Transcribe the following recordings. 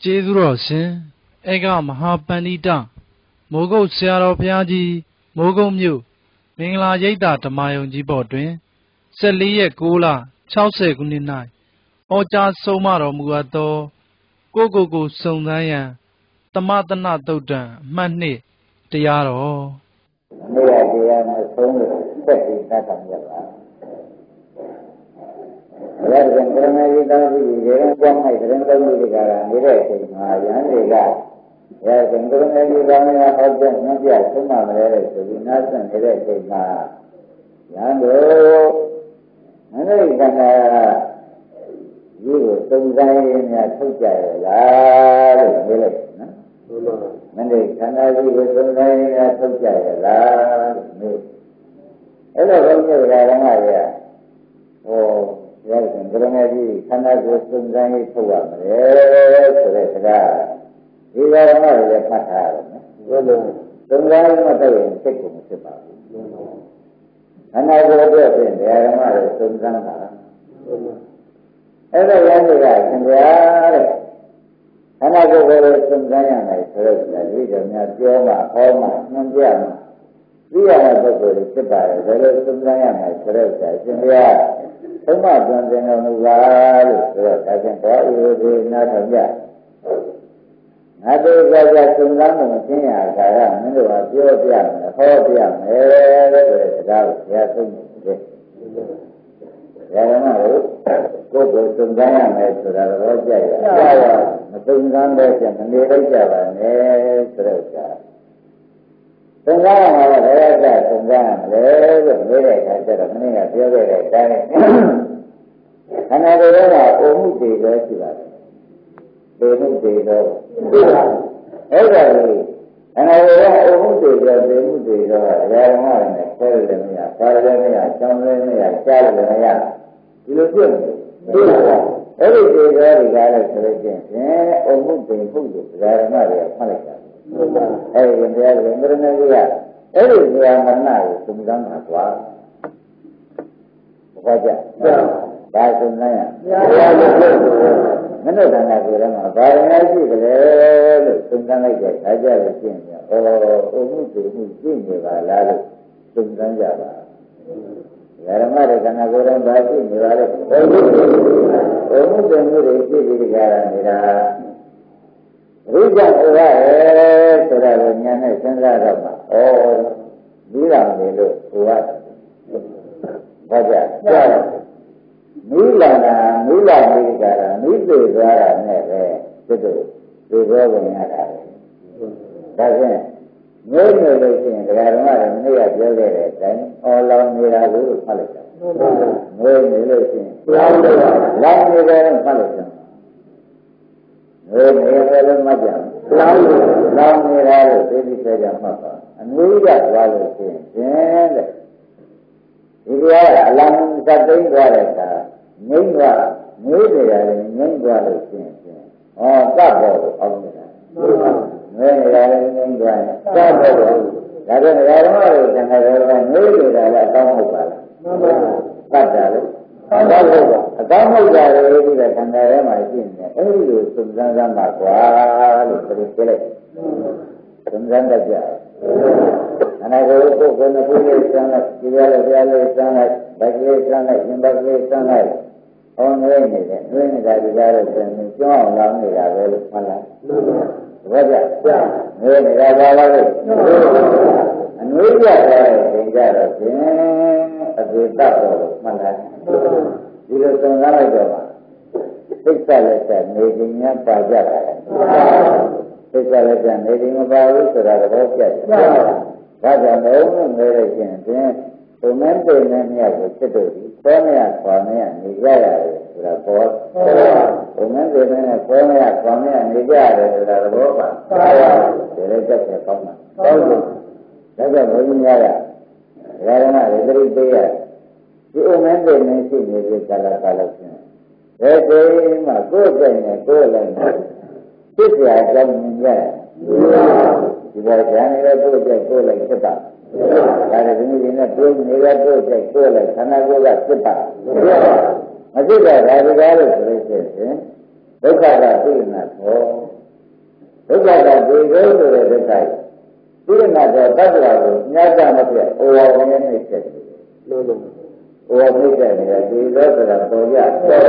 ကျေးဇူးတော်ရှင်ဧကမဟာပန္နိတမိုးကုတ်ဆရာတော်ဘုရားကြီးမိုးကုတ်မြို့မင်္ဂလာရိပ်သာဓမ္မယုံကြီးပေါ်တွင်14ရက်6လ60ခုနှစ်၌ဟောကြားဆုံးမတော်မူအပ်သောကိုစုံစမ်းရန်သမသနသုတ်တံအမှတ်2တရားတော်နေ့ရက်တရားနဲ့ဆုံးလို့ဆက်ပြီးသတ်တော်ရပါဘုရားရှင်ကရမကြီးတောင်းပြီးရေကြောင်း၌ကရင်တော်မူဒီကရာနေတဲ့အချိန်မှာယန္တွေကဘုရားရှင်ကရမကြီးတောင်းရဟောတဲ့ညပြဆုံးမမလဲဆိုပြီးနားဆင်နေတဲ့အချိန်မှာယန္တို့မနေ့ကဒီကိုစုံစမ်းရင်းများထုတ်ကြရလားလို့ပြောလိုက်နော်မနေ့ခန္ဓာကြီးကိုစုံစမ်းရင်းများထုတ်ကြရလားလို့မေးအဲ့တော့ဘုရားဓမ္မရဲ့ဟောဘုရားရှင်ကရမကြီးခန္ဓာကိုစုံစမ်းရေးထုတ်ရမယ်ဆိုတဲ့စကားဒီဓမ္မရဲ့ဖတ်ထားရတယ်နော်စုံစမ်းမတော့ရင်စိတ်ကိုမဖြစ်ပါဘူးခန္ဓာကိုယ်အတွက်ဖြင့်ဓမ္မရဲ့စုံစမ်းတာအဲ့ဒါရတဲ့ကသင်္ကြာတဲ့ခန္ဓာကိုယ်ကိုစုံစမ်းရမယ်ဆိုတော့ဒီတော့များပြောမှဟောမှနှံပြမှသိရတဲ့ပုဂ္ဂိုလ်တွေဖြစ်ပါတယ်ဒါလို့စုံစမ်းရမယ်ဆိုတော့သင်္ကြာသုံးမသွန်သင်တော်မူပါလို့ဆိုတော့ဒါကြောင့်ဘောဥဒိနာတော်ပြငါတို့ကြောင့်စုံစမ်းမှုချင်းရာကာရမင်းတို့ကပြောပြမယ်ဟောပြမယ်ဆိုတဲ့စကားကိုဘုရားသုံးတယ်ဓမ္မကိုကိုယ်စုံစမ်းရမယ်ဆိုတာတော့ကြိုက်ရမစုံစမ်းတဲ့ကျမနေလိုက်ကြပါနဲ့ဆိုတော့ကြာစုံစမ်းရမှာလည်းဘယ်ကစုံစမ်းရမလဲလို့ပြောတဲ့အခါကျတော့မင်းကပြောခဲ့တဲ့အတိုင်းခန္ဓာကိုယ်ကအိုမှုတည်တော့ရှိပါတယ်ဒေမှုတည်တော့အဲ့ဒါလေးခန္ဓာကိုယ်ကအိုမှုတည်တော့ဒေမှုတည်တော့ဓမ္မနဲ့ဆဲတယ်မရပါရလည်းမရကျောင်းလည်းမရကြားလည်းမရဒီလိုဖြစ်နေအဲ့ဒီဒေသတွေကလည်းဆိုလို့ချင်းအုံမှုတင်မှုလို့ဓမ္မတွေကဖတ်လိုက်တာအဲ့ဒီတရားတွေမရဏကြီးကအဲ့ဒီဇာမဏကိုစုံစမ်းမှာကွာဘာကြဒါစုံစမ်းရမနေ့ကနာကိုယ်ထဲမှာဘာရဏရှိကြလဲလို့စုံစမ်းလိုက်တဲ့အခါကျလို့ရှင်းပြဩအုံမှုတင်မှုရှင်းနေပါလားလို့စုံစမ်းကြပါဓမ္မရဲ့ခန္ဓာကိုယ်တော်ဘာရှိနေပါလဲဘုမှုတင်မှုတွေရှိပြီးကြရနေတာဘုရားဥရရဲ့ဆိုတာကိုဉာဏ်နဲ့စဉ်းစားတော့မှဩဒီတော်နေလို့ဥရဘာကြမိလာတာမိလာပြီးကြတာမိသေးသွားတာနဲ့ပဲသူတို့ဒီဘောဝင်ရတာပဲဒါဖြင့်ငိုးနေလို့ရှိရင်တရားဓမ္မတွေမနေ့ကပြောခဲ့တဲ့အတိုင်းအော်လောင်နေတာကိုဖတ်လိုက်တာငိုးနေလို့ရှိရင်လောင်နေတယ်ဖတ်လိုက်တာငိုးနေတယ်လို့မှတ်ကြလောင်နေတာလို့သိပြီးပြောကြမှတ်ပါအနည်းရသွားလို့ရှိရင်တဲ့ဒီတရားကအလံသတ်သိမ်းသွားတဲ့အခါငိမ့်သွားငိုးနေတာလည်းငိမ့်သွားလို့ရှိရင်ဟောတတ်ပေါ်ကိုအောက်နေတာငဲနေတာလည်းငိမ့်သွားတယ်တတ်ပေါ်ကိုဒါကြောင့်ဓမ္မတွေသင်္ခါရကငိုးနေတာလည်းအကောင်းဟုတ်ပါလားတတ်တာလို့အကောင်းဟုတ်ပါအကောင်းဟုတ်တာလေဒီကသံဃာထဲမှာရှိနေတယ်အဲဒီလိုစုံစမ်းစမ်းပါကွာလို့ပြောလိုက်စုံစမ်းတတ်ကြအနာကိုကိုယ်ကကိုယ်လေးစမ်းလိုက်ဒီရလေးပြလေးစမ်းလိုက်ဗက်ကလေးစမ်းလိုက်ရင်ဘက်ကလေးစမ်းလိုက်ဟောနေနေတယ်တွင်းနေတာဒီကားလို့ဆိုရင်ကျောင်းအောင်လောင်းနေတာပဲလို့မှတ်လိုက်ဘာကြနေနေတာပါလားလို့အနည်းရတဲ့သင်ကြတော့ဖြင့်အသေးတတ်တော့မှတ်လိုက်ဒီလိုစုံစမ်းလိုက်တော့သိစ္စာလက်ဆက်နေခြင်းများပါကြတာသိစ္စာလက်ဆက်နေခြင်းမပါဘူးဆိုတာတော့ပြတ်တယ်ဒါကြောင့်လည်းနေရခြင်းဖြင့်ဘုမန်းတေနဲ့မြတ်ကိုစစ်တို့ဒီခေါင်းရခေါင်းရနေကြရတယ်ဆိုတာပေါ်ဘုမန်းတေနဲ့ခေါင်းရခေါင်းရနေကြရတယ်ဆိုတာတော့ပါဒါလည်းတက်တယ်ကောင်းတာဟုတ်ကဲ့ဒါကြောင့်ဘုန်းကြီးများကဓမ္မတွေသတိပေးရဒီဘုမန်းတေနဲ့ရှိနေတဲ့ကာလချင်းဘယ်ချိန်မှကိုယ်တိုင်နဲ့ကိုယ်လည်းသိစရာအကြောင်းမြင်ရတယ်ဒီပေါ်ကျန်နေတဲ့ကိုယ်ကြိုက်ကိုယ်လည်းဖြစ်တာဒါလည်းဒီနေ့နဲ့ပြောနေတဲ့ကိုယ်ကြိုက်ကိုယ်လည်းခန္ဓာကိုယ်ကဖြစ်တာမဖြစ်တော့ဒါဒီကားလို့ဆိုလို့ရှိရင်ဒုက္ခကသိနေတော့ဒုက္ခကဒီလိုဆိုတဲ့ဒုက္ခဒီမှာတော့တတ်တာကိုညတ်တာမဖြစ်အိုဝဝင်းနေဖြစ်တယ်လို့အိုဝမိတ်တယ်နေတာဒီလိုဆိုတာပေါ်ကြ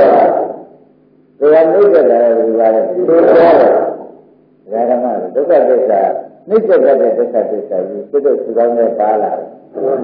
တယ်ဒီကမိတ်တယ်လည်းဒီပါလေဒီလိုတယ်ဒါကမှဒုက္ခသစ္စာမိတ်တဲ့ဒုက္ခသစ္စာကြီးစိတ်တို့ထူထောင်နဲ့ပါလာတယ်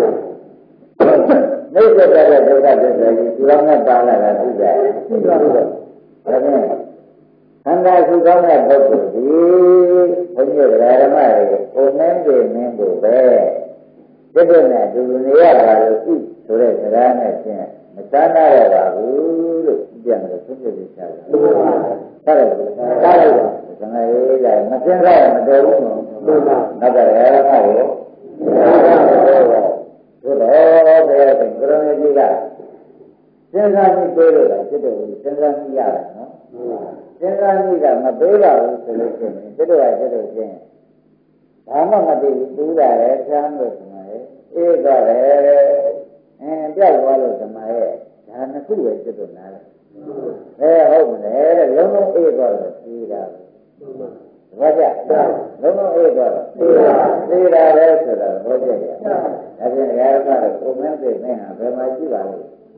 မိတ်တဲ့ဒုက္ခသစ္စာကြီးထူထောင်နဲ့ပါလာတာသိကြတယ်သိပါဘူးဒါနဲ့ခန္ဓာထူထောင်တဲ့ပုဂ္ဂိုလ်ဒီဘုန်းကြီးဓမ္မတွေကိုမင်းတွေမင်းတို့ပဲစိတ်တို့နဲ့အတူတူနေရပါလို့ဤဆိုတဲ့စကားနဲ့ဖြင့်မချမ်းသာရပါဘူးလို့ပြန်လို့သိသိချာတယ်ဟုတ်တယ်ဟုတ်တယ်ဒါလည်းဒါမစင်စားမတော်ဘူးနော်နောက်ကြရမှာကိုဘုရားတရားသင်္ကရဏကြီးကစဉ်းစားပြီးပြောလို့တာဖြစ်တယ်စဉ်းစားပြီးရတယ်နော်စဉ်းစားပြီးကမပေးပါဘူးဆိုလို့ရှိရင်တို့ကဖြစ်လို့ရှိရင်ဘာမှမသိဘူးတူးတာလည်းချမ်းလို့ဒီမှာအေးတော့လည်းပြောက်သွားလို့ဒီမှာရဲ့ဒါနှစ်ခုပဲဖြစ်လို့နားတယ်ဟုတ်မလဲတဲ့လုံးလုံးအေးသွားတော့ပြီးတာဘာကြလုံးလုံးအေးသွားတော့ပြီးတာလဲဆိုတော့ဘောကြရဒါပြင်ဓမ္မတော့ကိုမင်းသိနေဟာဘယ်မှာရှိပါလဲ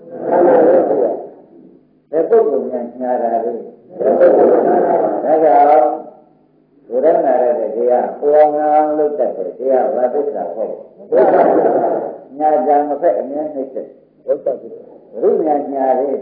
ဘယ်ပုဂ္ဂိုလ်များညာတာလဲဒါကြောင့်ဘုရားနာရတဲ့တရားပေါ်ငါလို့တတ်တယ်တရားဝါဒစ္စာဟုတ်ညာကြံမဖက်အမြဲနှိမ့်တယ်ဟုတ်တယ်ဘုရားညာလေး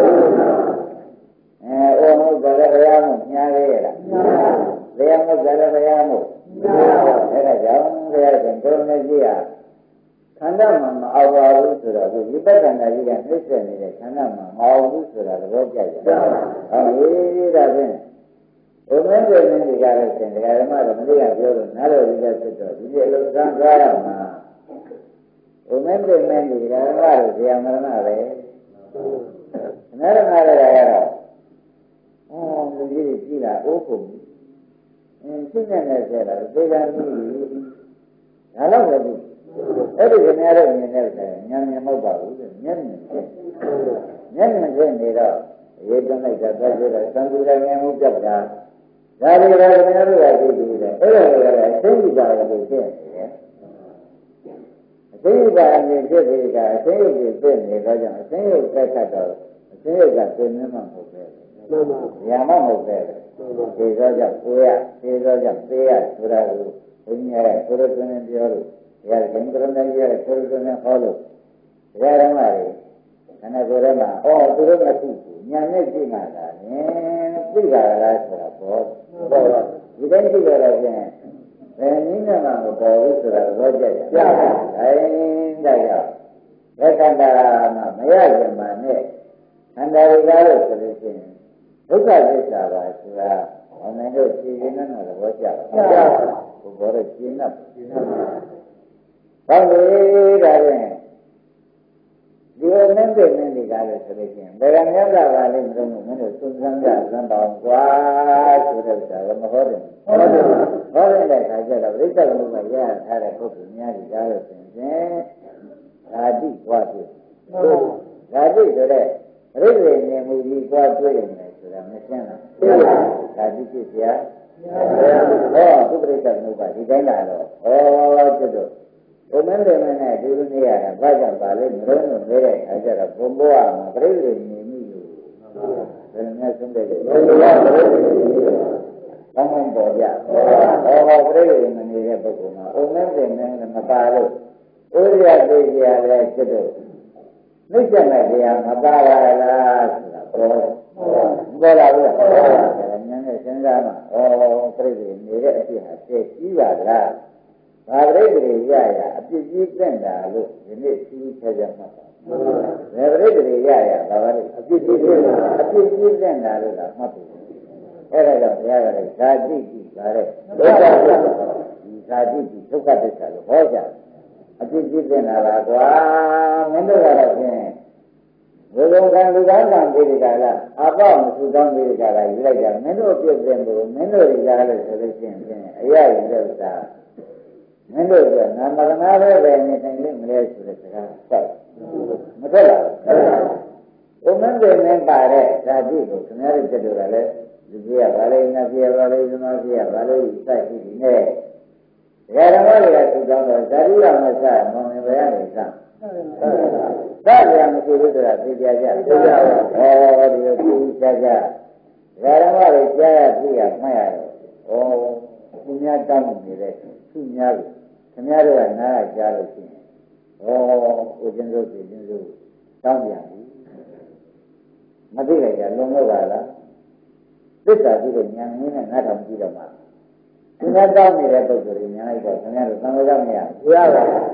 ဩဟုတ်ကြရဗျာမို့ညာလေးရလားဘယ်မှာကြရဗျာမို့အဲ့ဒါကြောင့်ဘုရားရှင်ဘုရားကြီးကခန္ဓာမှာမအောင်ပါဘူးဆိုတော့ဒီဝိပဿနာကြီးကနှိမ့်ဆက်နေတဲ့ခန္ဓာမှာမအောင်ဘူးဆိုတာသဘောကျတယ်ဟုတ်ပြီဒါဖြင့်ဘုမင်းတွေနဲ့ဒီကားလို့ရှင်တရားဓမ္မတော့မလေးကပြောလို့နားတော်ကြီးကဖြစ်တော့ဒီလိုအလုံးစမ်းသွားရမှာဘုမင်းတွေနဲ့ဒီကားဓမ္မတော့ဇာမရဏပဲနာရဏလည်းရတော့လူကြီးကြည့်တာအိုးကုန်ရှင်းနေတယ်ဆိုတော့သေချာကြည့်ဒါတော့ပဲဒီအဲ့ဒီခင်ဗျားတို့မြင်တဲ့အခါညံ့ညံ့မဟုတ်ပါဘူးညံ့ညံ့ဖြစ်နေတော့ရေးသွင်းလိုက်တာသက်သေးတယ်သံဃာငယ်မှုပြတ်တာဒါတွေကခင်ဗျားတို့ကသိပြီးတယ်အဲ့ဒါတွေကလည်းအသိဉာဏ်လို့ဖြစ်နေတယ်အသိဉာဏ်နဲ့ဖြစ်ပြီးကအသိဉာဏ်ကိုသိနေတော့ကြောင့်အသိဉာဏ်သက်ခတ်တော့အသိဉာဏ်ကသိနေမှမဟုတ်ပဲဉာဏ်မှမဟုတ်ပဲဒီတော့ကြောင့်ကိုရဒီတော့ကြောင့်သိရဆိုတာကိုဘုရားကကိုရသွင်းပြောလို့ဒါကင်္ဂရဏကြီးရဲ့ကိုရသွင်းဟောလို့ဓမ္မတွေခန္ဓာကိုယ်ထဲမှာသူတို့ကခုညာနဲ့ကြည့်မှသာနင်သိကြလားဆိုတာပေါ့ဒီတိုင်းကြည့်ရတော့ဖြင့်ဘယ်နည်းနဲ့မှမပေါ်ဘူးဆိုတာသဘောကျတယ်။ဒါကြောင့်လက်ခန္ဓာမှာမရရင်မှနဲ့ခန္ဓာတွေကားလို့ဆိုလို့ရှိရင်ဒုက္ခသစ္စာပါဆိုတာအမှန်တော့သိရင်တော့သဘောကျတယ်။ဘုဘောတော့ရှင်းတော့ဘာလို့ဒါလဲဒီလိုနဲ့ပြည့်နေကြတယ်ဆိုလို့ရှိရင်ဘယ်ကမြတ်လာပါလိမ့်မလို့မင်းတို့သုံးဆန်းကြစမ်းပါအောင်ကွာဆိုတဲ့ဥစ္စာကမဟုတ်တယ်ဟောတဲ့ခါကျတော့ပြိဿကလို့ရထားတဲ့ပုဂ္ဂိုလ်များကြီးကားလို့ဆိုရင်ဓာတိကွာဖြစ်ဓာတိဆိုတဲ့ပြိဿဉာဏ်မူကြီးကွာတွေ့နေတယ်ဆိုတာမရှင်းလားဓာတိဖြစ်เสียသူပြိဿကလို့ကဒီတိုင်းလာတော့ကျွတ်တော့ဘုမင်းတွေနဲ့ဒီလိုနေရတာဘာကြောင့်ပါလဲမလို့နေတဲ့အခါကျတော့ဘုံဘဝမှာပြိဿဉာဏ်မြည်လို့ဘယ်နဲ့ဆုံးတဲ့လဲဘုရားပြိဿဉာဏ်ဘာမှမပေါ်ကြပြိဿဉာဏ်မနေတဲ့ပုဂ္ဂိုလ်မှာဘုမင်းတွေနဲ့မပါလို့ဥရိယသိကြရတယ်ကျွတ်တော့နှိစ္စနဲ့တရားမပါပါလားဆိုတာပေါ်လာဘူးလားဉာဏ်နဲ့စဉ်းစားမှာပြိဿနေတဲ့အဖြစ်ဟာသိကြီးပါလားဘာပရိသေတွေရရအပြစ်ကြီးတင့်တာလို့ဒီနေ့သိချာချာမှတ်ပါဘယ်ပရိသေတွေရရဘာပါလဲအပြစ်ကြီးတင့်တာအပြစ်ကြီးတင့်တာလို့ကမှတ်ပြီအဲ့ဒါကြောင့်ဘုရားကလည်းဇာတိတိပါတဲ့ဒုက္ခသစ္စာဒီဇာတိတိဒုက္ခသစ္စာလို့ဟောကြအပြစ်ကြီးတင့်တာလားကွာမင်းတို့ကတော့ဖြင့်ဘုရားကလူကောင်းကံပြေးကြလားအပေါ့မစုကောင်းပြေးကြလားယူလိုက်ကြမင်းတို့ပြည့်တဲ့လို့မင်းတို့တွေကြားလို့ဆိုလို့ရှိရင်အရာရည်တဲ့ဥစ္စာမင်းတို့ကနာမရဏပဲနေတိုင်းလေးမလဲဆိုတဲ့စကားဆက်မထွက်လာဘူး။ဘုမင်းတွေနဲ့ပါတဲ့ဓာတိကိုခင်ဗျားတို့တက်လို့လည်းဒီပြပါလေနပြပါလေသမာပြပါလေစိုက်ပြီးနေဓမ္မတွေကသူကြောင့်တော့ဇာတိကမဆမောင်ပဲရနေစသာပြန်မရှိဘူးဆိုတာသိကြကြသိကြပါဟောဒီလိုသိကြကြဓမ္မတွေကြားရသိရမှတ်ရတော့သူများတောင်းနေတဲ့သူများကိုခင်ဗျားတို့ကနားကြားလို့ရှိရင်ဦးကျင်းတို့ပြည်ကျင်းတို့တောင်းပြန်ပြီမသိလိုက်ကြလုံးတော့ပါလားသစ္စာပြီးတော့ဉာဏ်နည်းနဲ့နားထောင်ကြည့်တော့မှသူများတောင်းနေတဲ့ပုဂ္ဂိုလ်တွေညာလိုက်တော့ခင်ဗျားတို့သံဃာမရဘူးရပါဘူး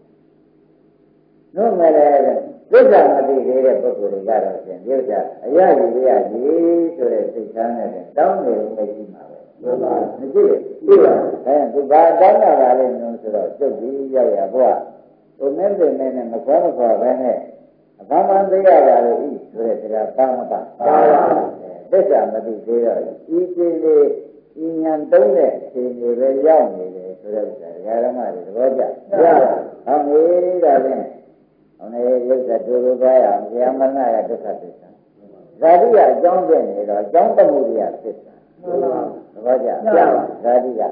တို့မဲ့လည်းသစ္စာမသိသေးတဲ့ပုဂ္ဂိုလ်တွေကတော့ဖြင့်ဒီဥစ္စာအရကြီးရကြီးဆိုတဲ့စိတ်ထားနဲ့တောင်းနေလို့မရှိမှာပဲမရှိဘူးသိပါသူဘာတောင်းတာလဲလို့ဆိုတော့ကျုပ်ကြီးရောက်ရဘုရားသူနဲ့တည်းနဲ့မခွဲမခွာပဲနဲ့အဘာမှသိရတာလို့ဤဆိုတဲ့တရားပါမပါသစ္စာမသိသေးတော့ဤစိတ်လေးဤဉာဏ်တုံးတဲ့အခြေအနေပဲရောက်နေတယ်ဆိုတဲ့ဥစ္စာဓမ္မတွေသဘောကျရပါဟောမေးတာဖြင့်ဟောနေရုပ်သတ္တူရပါရဘုရားမနာရဒုက္ခသစ္စာဇာတိကအကြောင်းပြနေတော့အကြောင်းတမှုရသစ္စာသဘောကျရပါဇာတိက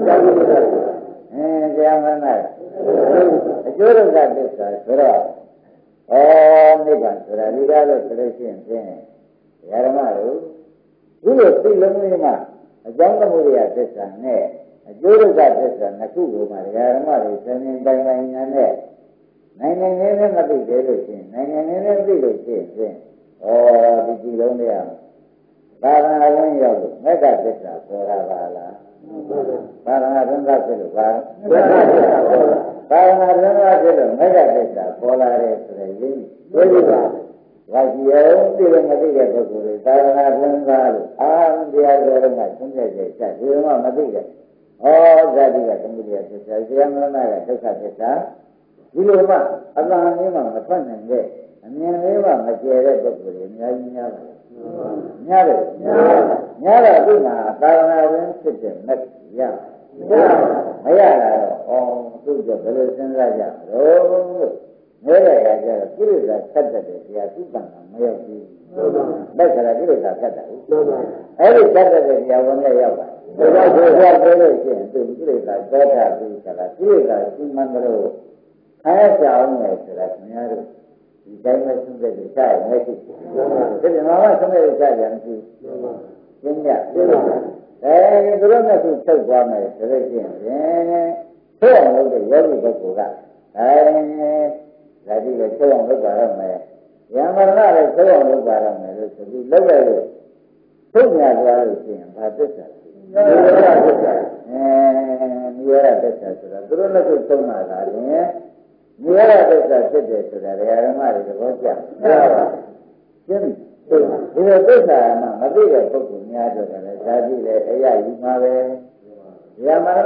ဘုရားမနာအကျိုးဒုက္ခသစ္စာဆိုတော့နိဗ္ဗာန်ဆိုတာဒီကားလို့ဆိုလို့ရှိရင်ဖြင့်ဓမ္မတို့ဒီလိုသိလုံးလေးမှာအကြောင်းတမှုရသစ္စာနဲ့အကျိုးဒုက္ခသစ္စာနှစ်ခုကိုမှဓမ္မတွေသင်္င်ပိုင်ပိုင်ညာနဲ့နိုင်ငံငယ်နဲ့မသိသေးလို့ရှိရင်နိုင်ငံငယ်နဲ့သိလို့ရှိရင်ဖြင့်ဒီကြည်လုံးလေးအောင်ဘာဝနာဝင်ရောက်လို့မက္ခသစ္စာပေါ်တာပါလားဘာဝနာသင်္ကဖြစ်လို့ဘာဝနာသင်္ကဖြစ်လို့မက္ခသစ္စာပေါ်လာတယ်ဆိုတဲ့ရင်းသိပြီပါဘာကြည့်အောင်သိလို့မသိတဲ့ပုဂ္ဂိုလ်တွေသာသနာ့သင်္ကလို့အာတရားတော်ကသုံးချက်ချက်ချက်ဒီမှာမသိတဲ့ဇာတိကသမုဒယသစ္စာဇယမရဏကဒုက္ခသစ္စာဒီလိုမှအတန်လေးမှမထွက်နိုင်တဲ့အမြင်လေးမှမကျဲတဲ့ပုဂ္ဂိုလ်တွေအများကြီးများပါတယ်များတယ်များတော့ဒီမှာသာသနာ့ဝင်ဖြစ်တဲ့မက်ရမရတာတော့သူကဘယ်လိုစဉ်းစားကြလို့မဲတဲ့အခါကျတော့ကိလေသာဆက်တတ်တဲ့တရားသူ့တန်ခါမရောက်ဘူး။လက်ခါကိလေသာဆက်တတ်ဘူး။အဲဒီဆက်တတ်တဲ့တရားဝင်နဲ့ရောက်ပါတယ်။ဒါကြောင့်ဘုရားပြောလို့ရှိရင်သူကိလေသာကြောထပြီးခါလာကိလေသာစီမံကြလို့အဲကြအောင်လေဆိုတာခင်ဗျားတို့ဒီတိုင်းမဲ့ဆုံးတဲ့ကြာရမရှိဘူး။ဒီမှာမှဆုံးတဲ့ကြာရမရှိဘူး။ရှင်းကြ။အဲဒီသူတို့ကသူထုတ်သွားမယ်ဆိုလို့ရှိရင်ဆိုအောင်လုပ်တဲ့ယောဂီပုဂ္ဂိုလ်ကဒါတိလည်းချုပ်အောင်လုပ်ပါတော့မယ်။ယံမရဏလည်းချုပ်အောင်လုပ်ပါတော့မယ်လို့ဆိုပြီးလုပ်ရလို့ထုတ်ညာသွားလို့ရှိရင်ဘာသစ္စာလဲ။နိရောဓသစ္စာ။နိရောဓသစ္စာဆိုတာသူတို့လည်းချုပ်မှာလား။နိရောဓသစ္စာဖြစ်တယ်ဆိုတာဓမ္မတွေသဘောကျ။ဟုတ်ပါဘူး။ရှင်းပြီ။ဒီလိုသစ္စာမှမသိတဲ့ပုဂ္ဂိုလ်များတော့လည်းဇာတိလည်းအရယူမှာပဲ။ယံမရဏ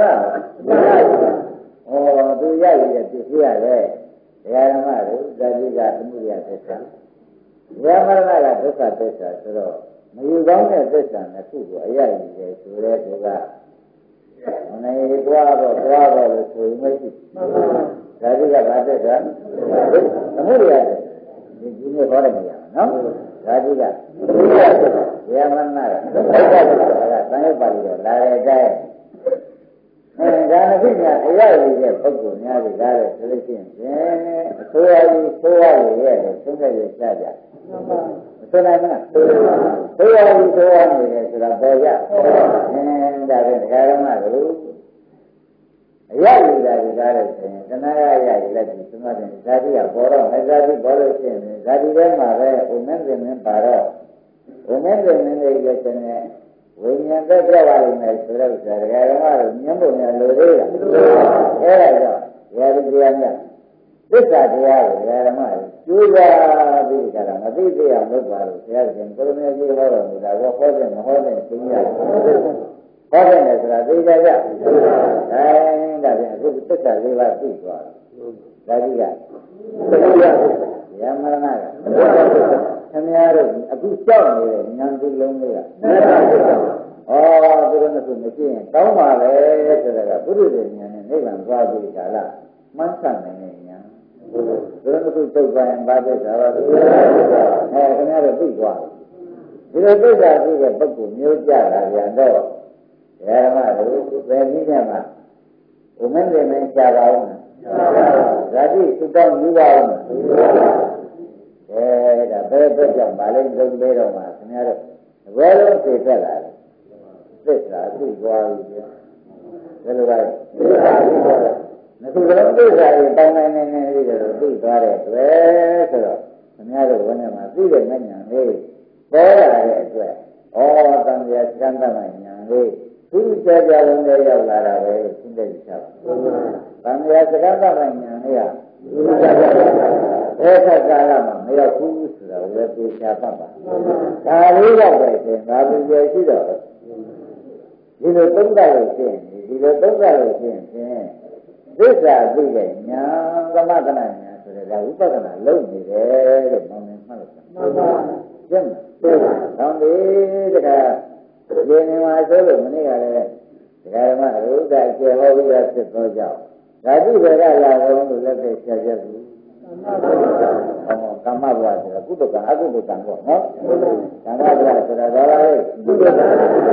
သူရရတဲ့ပြည့်စုံရတယ်ဓမ္မတို့ဇာတိကသမုဒယသစ္စာဉာဏ်မရဏကဒုက္ခသစ္စာဆိုတော့မယူကောင်းတဲ့သစ္စာနှစ်ခုကိုအရယူတယ်ဆိုတဲ့သူကအနေတွားတော့လို့ဆိုရင်မရှိဇာတိကဘာသစ္စာသမုဒယသစ္စာဒီနေ့ဟောရမရနော်ဇာတိကသမုဒယသစ္စာဉာဏ်မရဏကဒုက္ခသစ္စာကသံယပါဠိတော်လာတဲ့အတိုင်းဒါနပိညာအရရည်တဲ့ပုဂ္ဂိုလ်များတွေကလည်းဆိုလို့ရှိရင်အစိုးရကြီးဆိုးရည်ရဲ့သုံးတဲ့ရကြကြမဆိုနိုင်ဘူးလားဆိုးရည်ဆိုးရနေတယ်ဆိုတာပေါ်ကြဒါဖြင့်ဒကာရမတို့အရရည်တာဒီကားလို့ဆိုရင်တဏှာရရည်လည်းဒီသမာဓိဇာတိကပေါ်တော့မဇာတိပေါ်လို့ရှိရင်ဇာတိထဲမှာပဲဥမင်းပင်မင်းပါတော့ဥမင်းပင်မင်းလေးရဲ့တဲ့ဝိညာဉ်သက်ကြပါလိမ့်မယ်ဆိုတော့ဆရာဓမ္မတို့ဉာဏ်ပုံများလိုသေးလားအဲ့ဒါကြောင့်ရာဇတရားများသစ္စာတရားကိုဓမ္မတို့ကျိုးစားပြီးကြတာမသိသေးအောင်လုပ်ပါလို့ဆရာရှင်ကိုရမေကြီးဟောတော်မူတာကဟောတဲ့မဟောတဲ့သိရတယ်ဟောတဲ့ဆိုတာသိကြကြဒါဖြင့်အခုသစ္စာလေးပါးသိသွားတယ်ဒါကြီးကယမရဏကခင်ဗျားတို့အခုကြောက်နေတဲ့ဉာဏ်သိလုံးလေးကသူတို့ကမရှိရင်ကောင်းပါလေဆိုတာကပုရိသေဉာဏ်နဲ့နိဗ္ဗာန်သွားပြီးကြလားမှန်းဆနိုင်တဲ့ဉာဏ်သူတို့ကသုတ်သွားရင်ဘာဖြစ်တာပါခင်ဗျားတို့သိသွားဒဒီလိုသစ္စာသိတဲ့ပုဂ္ဂိုလ်မျိုးကြလာပြန်တော့ဓမ္မတို့ဘယ်နည်းနဲ့မှဘုမင်းတွေမင်းရှားပါဦးဇာတိသုတောင်းယူပါဦးဒါဘယ်အတွက်ကြောင့်ဗာလိမ့်လုံးလေးတော့မှခင်ဗျားတို့ဘယ်လိုသိသက်လာလဲသစ္စာသိသွားပြီဘယ်လိုလဲသစ္စာသိသွားတယ်အခုတော့သစ္စာကိုတောင်းနိုင်နေနေလေးတော့သိသွားတဲ့တွေ့ဆိုတော့ခင်ဗျားတို့ဘယ်နဲ့မှသိတဲ့ဉာဏ်လေးပေါ်လာတဲ့အတွက်ဩတန်မြတ်စံတမဉာဏ်လေးသူကြကြလုံးလေးရောက်လာတာပဲလို့သိတဲ့ချပါတန်မြတ်စံတမဉာဏ်လေးကသူကြကြဘယ်ခါကာလမှမရောက်ဘူးဆိုတာကိုလည်းသိချပါပါဒါလေးတော့ပဲသင်ဒါပြည့်ရှိတော့ဒီလိုသုံးသပ်လို့ရှိရင်ဒီလိုသုံးသပ်လို့ရှိရင်သစ္စာသိတဲ့ညာသမထနာညာဆိုတဲ့ဒါဝိပဿနာလုပ်နေတယ်လို့မောင်းနေမှတ်လို့မှန်ပါကျင့်တယ်။တောင်းဒီတခါဒီနေမှာဆိုလို့မနေ့ကလည်းဒကာဓမ္မဥဒ္ဒါကျေဟောပြီးတော့ဖြစ်သောကြောင့်ဓာတုတွေလာတော့လို့လက်သက်ချက်ချက်ဘူးကမ္မဘဝဆိုတာကုသကအကုသကံပေါ့နော်ကမ္မဘဝဆိုတာဘာလဲကုသကံဒါ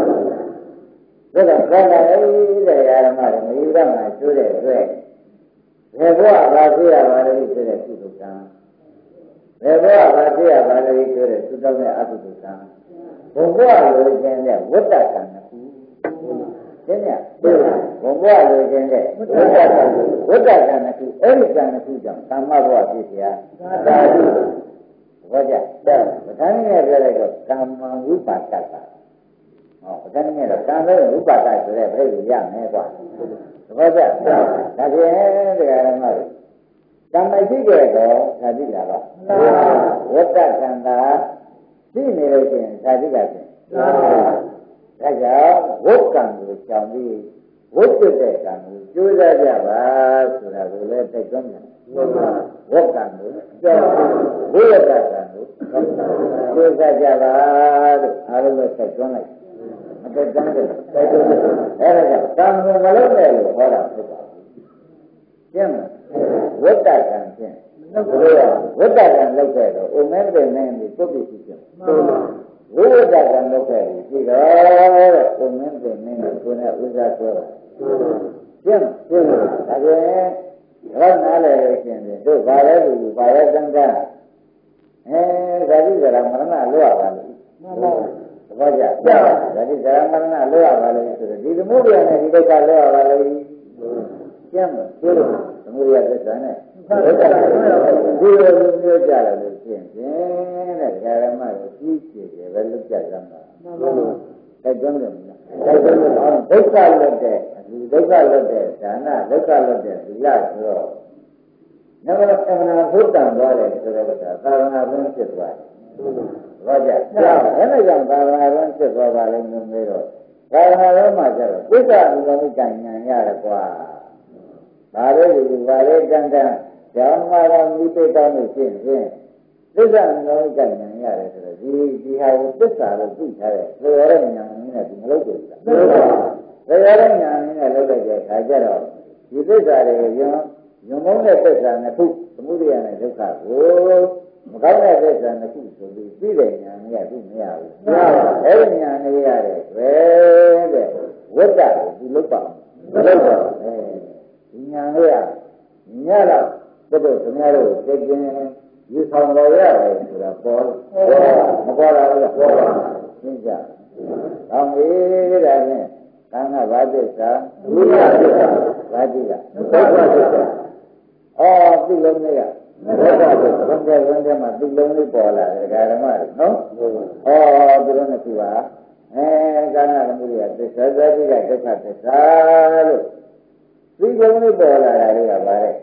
တော့ဘာလဲတဲ့ဓမ္မတွေမိဘမှာကျိုးတဲ့အတွက်ဘယ်ဘဝဘာသိရပါလဲဆိုတဲ့ကုသကံဘယ်ဘဝဘာသိရပါလဲဆိုတဲ့သုတ္တမေအကုသကံဘုံဘဝလိုခြင်းတဲ့ဝတ္တကံတစ်ခုရှင်းရဘုံဘဝလိုခြင်းတဲ့ဝတ္တကံတစ်ခုအဲ့ဒီကံတစ်ခုကြောင့်ကမ္မဘဝဖြစ်เสียသာဓုဘောကြပဋ္ဌာန်းနဲ့ပြောလိုက်တော့ကမ္မဝိပါကတ္တဟောပဋ္ဌာန်းနဲ့တော့ကံလုံးဝိပါကဆိုတဲ့ပြိဋ္ဌာန်ရမယ်ကွာဘောကြဒါဖြင့်တရားဓမ္မတွေကံမရှိတဲ့တော့သာတိလာပါဝတ္တကံသာသိနေလို့ရှိရင်သာတိကဖြင့်ဒါကြောင့်ဝတ်ကံကိုကြောင်ပြီးဝတ်တဲ့ကံကိုကျိုးစားကြပါဆိုတာကိုလည်းတိုက်တွန်းတယ်ဝတ်ကံကိုကြောင်ဝိရဒကံကိုကျိုးစားကြပါလို့အားလုံးပဲတိုက်တွန်းလိုက်မတိုက်တွန်းတယ်တိုက်တွန်းတယ်အဲဒါကြောင့်ကံကိုမလုပ်နဲ့လို့ဟောတာဖြစ်ပါဘူးကျင့်မယ်ဝတ္တကံဖြင့်ဝတ္တကံလုပ်ခဲ့တော့ဥမဲတဲ့နဲ့ဒီပုပ္ပိရှိခြင်းဝိဝတ္တကံလုပ်ခဲ့ပြီပြီးတော့ဥမဲတဲ့နဲ့ကိုယ်နဲ့ဥစ္စာပြောတာကျင့်ဒါကြရင်တော့နားလည်လို့ရှင်တို့ဘာလဲသူဘာလဲသံဃာဇာတိဇရာမရဏလွတ်ရပါလိမ့်မှန်ပါသဘောကျဇာတိဇရာမရဏလွတ်ရပါလိမ့်ဆိုတော့ဒီသမုဒ္ဒရာနဲ့ဒီဒုက္ခလွတ်ရပါလိမ့်ကျင့်မယ်ကျိုးလို့သမုဒ္ဒရာသစ္စာနဲ့ဒီလိုမျိုးကြတယ်လို့ရှင်းတဲ့ဓမ္မကိုကြီးကျယ်တယ်ပဲလုပ်ကြကြမှာတိုက်တွန်းတယ်မလားတိုက်တွန်းလို့ဒုက္ခလွတ်တဲ့ဒီဒုက္ခလွတ်တဲ့ဒါနဒုက္ခလွတ်တဲ့သီလဆိုတော့နမရသမဏဘုဒ္ဓံသွားတယ်ဆိုတဲ့ကသာသနာ့ဘုန်းဖြစ်သွားတယ်ဘာကြအဲ့ဒါကြောင့်သာသနာ့ဘုန်းဖြစ်သွားပါလိမ့်မယ်တော့သာသနာ့ဘုန်းမှာကျတော့သစ္စာအလုံးကိုဉာဏ်ရတယ်ကွာဘာလဲဒီဘာလဲတန်တန်ဓမ္မတော်မိသိတောင်းလို့ရှင်းသစ္စာလုံးကြဉာဏ်ရတယ်ဆိုတော့ဒီဟာကိုသစ္စာလို့သိထားတယ်ဆိုရတဲ့ဉာဏ်နဲ့ဒီမလုပ်ဘူးလားဆိုရတဲ့ဉာဏ်နဲ့လုပ်လိုက်တဲ့အခါကျတော့ဒီသစ္စာတွေကိုယုံမုန်းတဲ့သစ္စာနှစ်ခုသမုဒယနဲ့ဒုက္ခကိုမကောင်းတဲ့သစ္စာနှစ်ခုဆိုပြီးသိတဲ့ဉာဏ်နဲ့သိမရဘူးအဲ့ဒီဉာဏ်နဲ့ရတဲ့တဲ့ဝတ္တကိုဒီလုပ်ပါမလုပ်ပါဒီဉာဏ်လေးကညတော့တို့ခင်ဗျားတို့သိကျင်ယူဆောင်တော်ရတယ်ဆိုတာပေါ်မပေါ်လာဘူးပေါ်လာရှင်းကြ။ကောင်းပြီဒါဖြင့်သံဃာဘာသစ္စာဝိရသစ္စာဘာတိကသစ္စာသစ္စာအော်ဒီလုံးလေးကသစ္စာသစ္စာဘုရားဝန်ထဲမှာဒီလုံးလေးပေါ်လာတယ်ဓမ္မတွေနော်။အော်ဒီလိုနဲ့ပြပါကာဏသမုဒိယသစ္စာဇာတိကဒုက္ခသစ္စာလို့ဒီလုံးလေးပေါ်လာတာလေးကဘာလဲ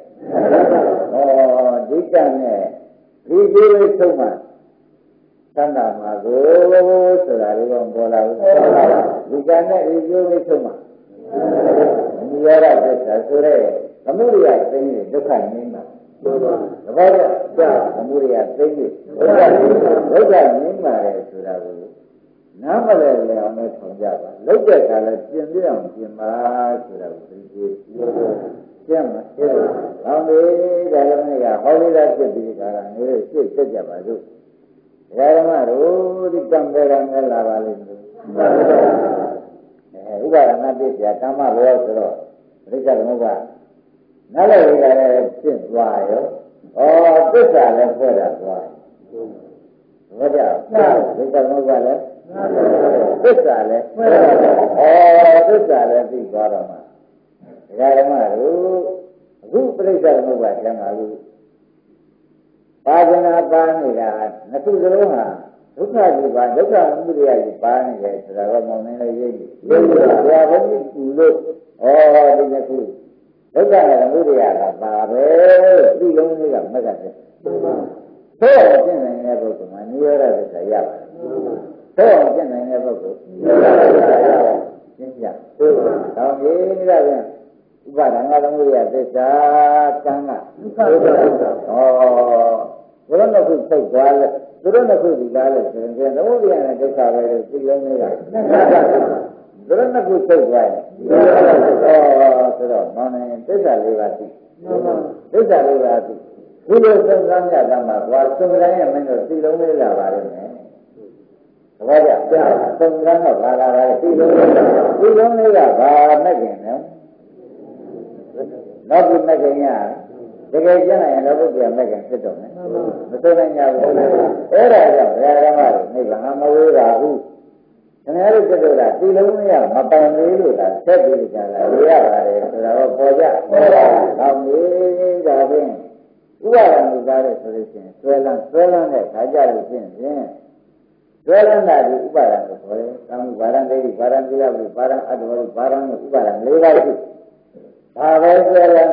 ဒီကံနဲ့ဒီဒီလေးဆုံးမှသံဃာမှာကိုဆိုတာလေးတော့ပေါ်လာဘူးဒီကံနဲ့ဒီဒီလေးဆုံးမှနိရောဓသစ္စာဆိုတဲ့သမုဒိယသိနေဒုက္ခငြိမ်းတာသဘောကျသမုဒိယသိနေဒုက္ခငြိမ်းပါတယ်ဆိုတာကိုနားမလဲလေအောင်နဲ့ထောင်ကြပါလောက်တဲ့အခါလဲပြင်ပြအောင်ပြင်ပါဆိုတာကိုသိသေးကျင့်မှာကျင့်။ကောင်းပြီဒါလည်းမင်းကဟောပြီးသားဖြစ်ပြီးဒါကမျိုးရှေ့တက်ကြပါစို့။ Gaya maru di kamera ngela balik tu. Uga nanti dia kama bawa terus. Mereka muka. Nala dia sin wayo. Oh, bisa le pueda wayo. Wajah. Mereka muka le. Bisa le. Oh, bisa le di barama. Gaya maru. Aku mereka muka jangan lu. Pajana pani dah. Nanti dulu Dukha ji ba dukha mudriya ji ba neတယ်ဆိုတာကမောင်နေလေးရေးကြီးဘုရားဘုန်းကြီးကူလို့ဒီနှစ်ခုဒုက္ခနဲ့မုဒိယကပါပဲဒီလုံးလေးကမက်ကတဲ့သောအကျင့်နိုင်တဲ့ပုဂ္ဂိုလ်မှာနိရောဓသစ္စာရပါတယ်သောအကျင့်နိုင်တဲ့ပုဂ္ဂိုလ်နိရောဓသစ္စာရရှင်းပြတောင်းကြီးဒါပြန်ဥပါဒံကသမုဒိယသစ္စာကံကဒုက္ခသစ္စာဘုရားနှစ်ခုထုတ်သွားလဲသူတို့နှစ်ခုဒီကားလို့ဆိုရင်သမုဒိယနဲ့ဒုက္ခပဲလို့သိလုံးလေးကသူတို့နှစ်ခုထုတ်သွားတယ်ဆိုတော့မောင်နေသစ္စာလေးပါသိသစ္စာလေးပါသိဒီလိုသုံးစားမြတ်ကမှာကွာသုံးတိုင်းရဲ့မင်းတို့သိလုံးလေးလာပါလိမ့်မယ်သဘောကျသုံးတိုင်းတော့လာလာတယ်သိလုံးလေးကဘာမဲ့ခင်လဲနောက်ပြီးမဲ့ခင်ရတကယ်ကျမ်းရင်တော့ဘုရားမဲ့ခင်ဖြစ်တော့မယ်မသိနိုင်ကြဘူးအဲ့ဒါကြောင့်ဘုရားဓမ္မတွေနိဗ္ဗာန်မဝေးတာဘူးခင်ဗျားတို့ပြတ်တာဒီလုံးမရမပန်သေးလို့သာဆက်ပြီးကြလာရရတယ်ဆိုတာတော့ပေါ်ကြဟုတ်ပါဘူး။ဟောမေးဒါဖြင့်ဥပါဒံလူသားတဲ့ဆိုလို့ရှိရင်ဆွဲလန်းတဲ့ခါကြလို့ရှိရင်ဆွဲလန်းတာဒီဥပါဒံကိုခေါ်တယ်။သံဃာဗာရံဒိဋ္ဌိဗာရံသီလဝိဗာရံအတ္တဝိဗာရံဥပါဒံ၄ပါးရှိဘာပဲဆွဲလန်း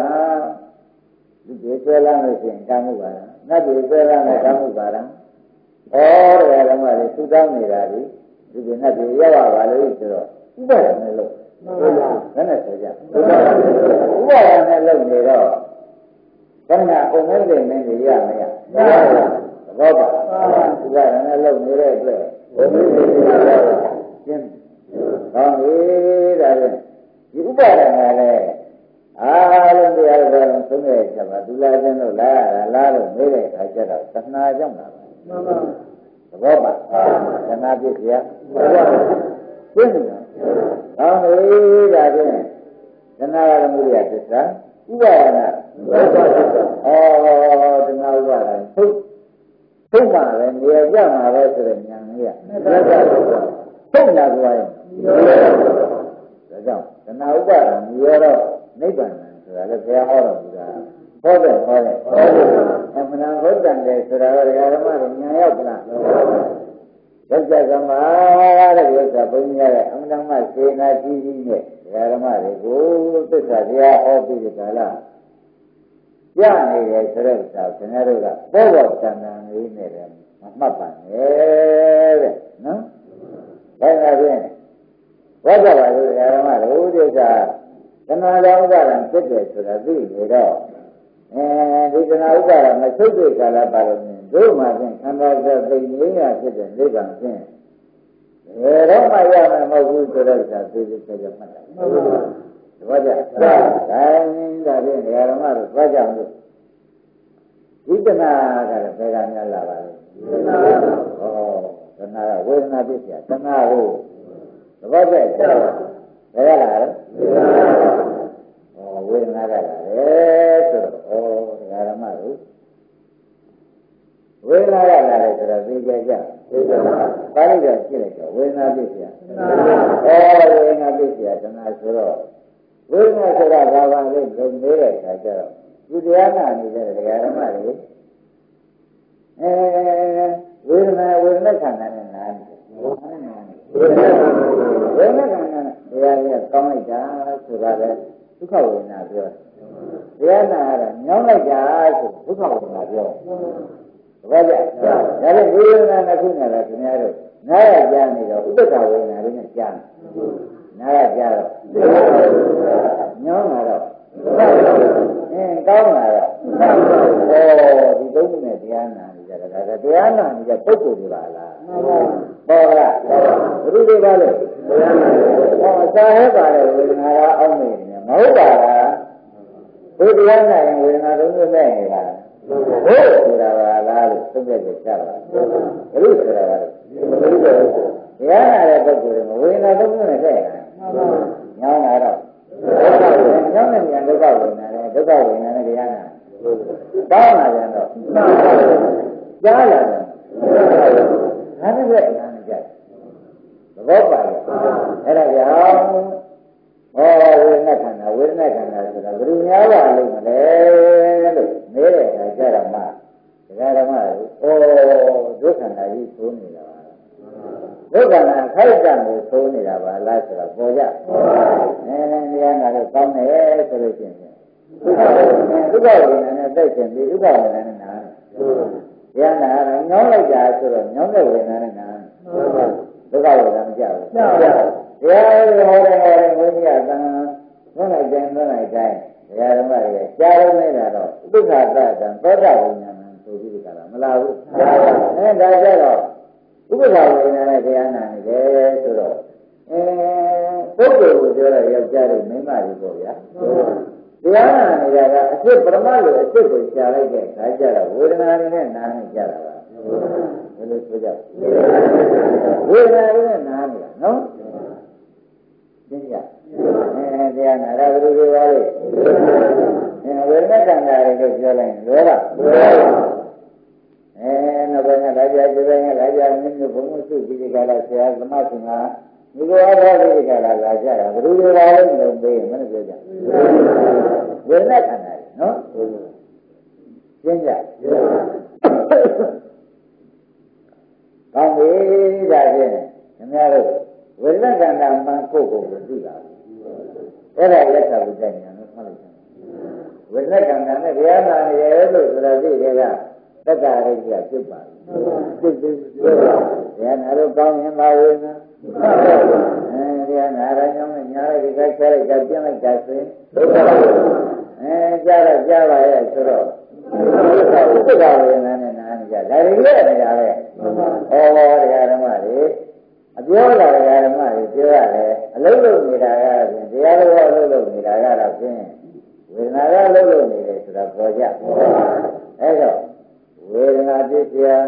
ဒီဆွဲလန်းလို့ရှိရင်ကာမှုပါဒံနတ်ဒီဆွဲလန်းတဲ့ကာမှုပါဒံတယ်ဓမ္မတွေသုတောင်းနေတာဒီဒီနဲ့ဒီရောက်ပါလို့ဆိုတော့ဥပါဒံနဲ့လို့ဟုတ်လားဘယ်နဲ့ဆိုကြဥပါဒံနဲ့လို့နေတော့ဘယ်နဲ့အုံနဲ့နေနေရမရသဘောပါဥပါဒံနဲ့လို့နေတဲ့အတွက်ဘုရားရှင်ရှင်းကောင်းပြီဒါဖြင့်ဒီဥပါဒံကလည်းအားလုံးတရားတော်ဆုံးတဲ့ချက်ပါသူလာခြင်းလို့လာရတာလားလို့မေးတဲ့အခါကျတော့တဏှာကြောင့်ပါမှန်ပါသဘောပါသနာပြည့်ရရှင်းတယ်။ဟောမေးဒါဖြင့်သနာရမှုရသစ္စာဥပါဒနာသနာဥပါဒနာထုတ်ပါပဲနေရာကြမှာပဲဆိုတဲ့ဉာဏ်ကြီးကထုတ်လာကြရင်ဒါကြောင့်သနာဥပါဒနာမြည်တော့နိဗ္ဗာန်ဆိုတာလည်းဘုရားဟောတော်မူတာဟောတယ်အမှန်တရားဟုတ်တယ်ဆိုတာတော့ဓမ္မတွေဉာဏ်ရောက်ကြလားယောက်ျားကမှာတဲ့ယောက်ျားဘုန်းကြီးရဲ့အမှန်မှစေနာကြီးကြီးနဲ့ဓမ္မတွေကိုသစ္စာတရားဟောပြီးကြလားကြနေတယ်ဆိုတော့ခင်ဗျားတို့ကပေါ်ပေါ်တန်တန်လေးနဲ့လည်းမမှတ်ပါနဲ့တဲ့နော်ဒါကဖြင့်ဘောကြပါလို့ဓမ္မတို့ဒီဥစ္စာသနာတော်ဥပါဒံဖြစ်တယ်ဆိုတာသိနေတော့ဒီသနာဥပါဒံမချုပ်တဲ့ကာလပါလို့တို့မှဖြင့်ခန္ဓာသတိငြိမ်းရဖြစ်တဲ့နိဗ္ဗာန်ဖြင့်ဘယ်တော့မှရမယ်မဟုတ်ဘူးဆိုတော့သာသိသိကြမှတ်တာသဘောကျဒါဖြင့်ဓမ္မတို့သွားကြအောင်လို့ဝိပဿနာကလည်းဘယ်ကများလာပါလဲသနာကဝေဒနာဖြစ်ပြသနာကိုသဘောကျဘယ်ကလာလဲဝေဒနာကလာတယ်ဆိုတော့ဓမ္မတို့ဝေဒနာကလာတယ်ဆိုတော့သိကြကြပါဠိတော်ကြည့်လိုက်တော့ဝေဒနာပြည့်ပြဝေဒနာပြည့်ပြသနာဆိုတော့ဝေဒနာဆိုတာဘာပါလဲလုံနေတဲ့အခါကျတော့ဒီတရားနာနေတဲ့ဓမ္မတွေဝေဒနာခန္ဓာနဲ့နာနေဝေဒနာခန္ဓာတရားလေးကောင်းလိုက်တာဆိုတာလေဒုက္ခဝေဒနာပြောတရားနာရတာညောင်းလိုက်တာဆိုဒုက္ခဝေဒနာပြောဘာကြဒါလည်းဝေဒနာနှစ်ခုနဲ့လည်းခင်ဗျားတို့နားရကြားနေတော့ဥပ္ပခဝေဒနာလေးနဲ့ကြားနားရကြားတော့ညောင်းလာတော့ကောင်းလာတော့ဒီသုံးခုနဲ့တရားနာနေကြတာဒါတရားနာနေကြပုဂ္ဂိုလ်တွေပါလားပေါ်လားဘုရားတွေပါလေစာဟဲပါလေဝေဒနာကအောင်းနေတယ်မဟုတ်ပါလားဘုရားနာရင်ဝေဒနာသုံးခုနဲ့နေတာဟုတ်ဆိုတာပါလားလို့သုံးပြချက်ချပါဘယ်လိုဆိုတာလဲတရားနာတဲ့ပုဂ္ဂိုလ်တွေဝေဒနာသုံးခုနဲ့တဲ့ညောင်းလာတော့ညောင်းတဲ့ဉာဏ်ဒုက္ခဝေဒနာနဲ့ဒုက္ခဝေဒနာနဲ့တရားနာတောင်းလာကြတော့ကြားလာတယ်ဒါနဲ့ပဲနာနေကြတယ်သဘောပါလားအဲ့ဒါကြောင့်ဝေဒနာခန္ဓာဆိုတာဘယ်လိုများပါလိမ့်မလဲလို့မေးတဲ့အခါကျတော့မှဒကာဓမ္မတွေဒုက္ခန္တာကြီးသိုးနေတာပါဒုက္ခန္တာခိုက်တံကိုသိုးနေတာပါလားဆိုတော့ပေါ်ကြတရားနာလို့ကောင်းတယ်ဆိုလို့ရှိရင်ဒုက္ခဝေဒနာနဲ့သိခြင်းပြီးဒုက္ခဝေဒနာနဲ့နာတရားနာညောင်းလိုက်ကြဆိုတော့ညောင်းတဲ့ဝေဒနာနဲ့နာဒုက္ခဝေဒနာမကြောက်ဘူးတရားဟောတယ်ဘုန်းကြီးကသံသွန်းလိုက်တိုင်းတရားဓမ္မတွေကြားလို့နေတာတော့ဒုက္ခသတ္တံသောတာဝိညာဏံဆိုပြီးကြတာမလားဘူးဒါကြတော့ဥပ္ပဒါဝိညာဏနဲ့တရားနာနေတယ်ဆိုတော့ပုဂ္ဂိုလ်ကိုပြောရယောက်ျားတွေမိန်းမတွေပေါ့ဗျာတရားနာနေတာကအစ်စ်ပရမတ်လိုအစ်စ်ကိုရှားလိုက်တဲ့ဒါကြတော့ဝေဒနာတွေနဲ့နာနေကြတာပါဘယ်လိုဆိုကြဝေဒနာတွေနဲ့နာနေတာနော်သိကြတရားနာရဘယ်လိုပြောပါလဲဝေဒနာတန်တာတွေကိုပြောလိုက်လွယ်လားနောက်ပိုင်းကလာကြဒီပိုင်းကလာကြမြင့်မြတ်ဘုံစုဒီကလာဆရာသမတ်ရှင်ကဒီလိုအားဖြင့်ဒီကလာကြတာဘယ်လိုလဲလို့ပေးမလို့ပြောကြဝေဒနာတန်တာနော်ရှင်းကြကောင်းပြီဒါဖြင့်ခင်ဗျားတို့ဝေဒနာခန္ဓာမှန်ကိုသိတာအဲ့ဒါလက်ထပ်ပြီးတဲ့ဉာဏ်လို့မှတ်လိုက်တယ်ဝေဒနာခန္ဓာနဲ့တရားနာနေတယ်လို့ဆိုတော့ဒီကတက္ကရာရိယပြုတ်ပါပြုတ်ပြီးတရားနာတော့ကောင်းရင်ပါဝေဒနာတရားနာရကြောင်းနဲ့ညာလိုက်ဒီကချလိုက်ကြပြင်းလိုက်ကြဆိုရင်ဒုက္ခကြားတော့ကြားပါရဲ့ဆိုတော့ဒုက္ခဝေဒနာနဲ့နာနေကြဒါတွေလည်းနေရာပဲတရားဓမ္မတွေအပြောလာတရားဓမ္မတွေပြောရတယ်အလုံးလုံးနေတာကဖြင့်တရားတော်အလုံးလုံးနေတာကတော့ဖြင့်ဝေဒနာကအလုံးလုံးနေတယ်ဆိုတာပေါ်ကြအဲဒါဝေဒနာဖြစ်เสีย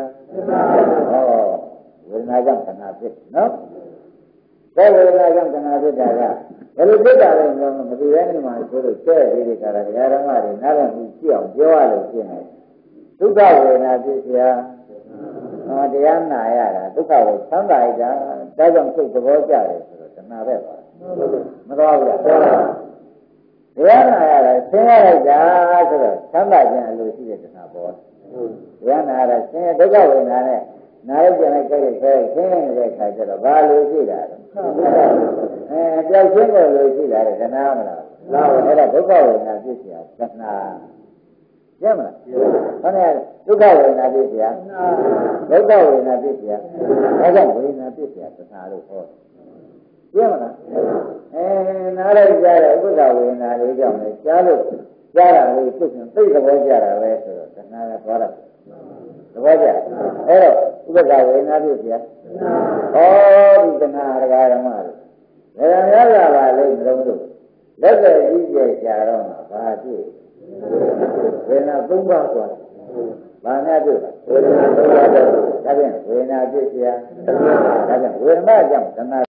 ဝေဒနာကြောင့်ခဏဖြစ်နော်ဒါဝေဒနာကြောင့်ခဏဖြစ်တာကဘယ်လိုဖြစ်တာလဲဆိုတော့မသိရဲနေမှာဆိုလို့ကျဲပြီးဒီကရာတရားဓမ္မတွေနားလည်မှုကြည့်အောင်ပြောရလို့ရှင်းတယ်ဒုက္ခဝေဒနာဖြစ်เสียတရားနာရတာဒုက္ခကိုသံသာရတာဒါကြောင့်စိတ်သဘောကျတယ်ဆိုတော့တဏှာပဲပါမတော်ဘူးလားတရားနာရတာဆင်းရဲလိုက်တာဆိုတော့သံသာခြင်းအလိုရှိတဲ့တဏှာပေါ်တရားနာရတာဆင်းရဲဒုက္ခဝေဒနာနဲ့နာရပြန်လိုက်ကြိုက်ဆင်းရဲနေတဲ့ခါကျတော့ဘာလိုရှိတာလဲပျောက်ခြင်းကိုလိုရှိတာလေတဏှာမလားလားအဲ့ဒါဒုက္ခဝေဒနာဖြစ်เสียတဏှာရမလားဟောနဲ့ဒုက္ခဝေဒနာဖြစ်เสียဒုက္ခဝေဒနာဖြစ်เสียဒါကြောင့်ဝေဒနာဖြစ်เสียသနာလို့ဟောရမလားနားလိုက်ကြတဲ့ဥပ္ပဒါဝေဒနာလေးကြောင့်လည်းကြားလို့ကြားတာလေးဖြစ်ရင်သိသဘောကျတာပဲဆိုတော့သနာကသွားတာသဘောကျအဲ့တော့ဥပ္ပဒါဝေဒနာဖြစ်เสียဒီသနာတရားဓမ္မတွေဘယ်များလာပါလိမ့်မလို့လက်သက်ကြီးကျယ်ရှာတော့မှာဘာဖြစ်ဝေဒနာ၃ပါးกว่าဘာနဲ့တွေ့ပါဝေဒနာ၃ပါးဒါဖြင့်ဝေဒနာဖြစ်เสียဒါဖြင့်ဝေဒနာကြောင့်သနာ